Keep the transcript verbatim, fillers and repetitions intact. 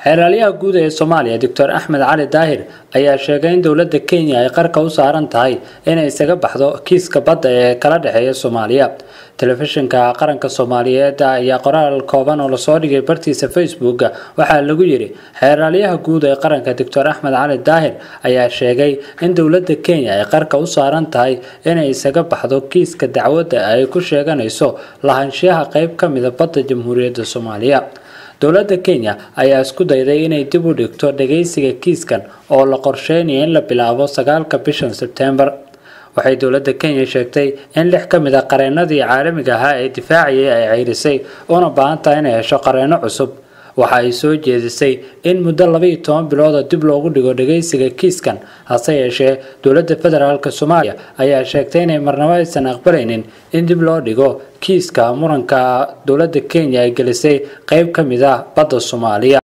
xeeralyaha guud ee Soomaaliya Doctor Axmed Cali Daahir ayaa sheegay in dawladda Kenya ay qarka u saaran tahay inay isaga baxdo kiiska badda ee kala dhaxeeya Soomaaliya. Telefishinka qaranka Soomaaliyeed ayaa qoraal kooban oo la soo dhigay bartiisa Facebook waxaa lagu yiri xeeralyaha guud ee qaranka Doctor Axmed Cali Daahir ayaa sheegay in dawladda Kenya ay qarka u saaran tahay inay isaga baxdo kiiska dacwadda ay ku sheeganayso lahaanshiyaha qayb ka mid ah badda Jamhuuriyadda Soomaaliya. dawladda Kenya ayaa isku dayday inay dib u dhigto dhageysiga kiiskan oo la qorsheynayo in la bilaabo sagaalka bishan September. waxay dawladda Kenya sheegtay in lix ka mid ah qareenadii caalamiga ahaa ee difaaciyay ay ceyrisay una baahan tahay inay hesho qareeno cusub. waxa ay soo jeedisay in muddo laba iyo toban bilood dib loogu dhigo dhageysiga kiiskan, hase yeeshee dawladda federaalka Soomaaliya ayaa sheegtay inay marnaba aysan aqbalaynin in dib loo dhigo kiiska muranka dawladda Kenya ay gelisay qayb ka mid ah badda Soomaaliya.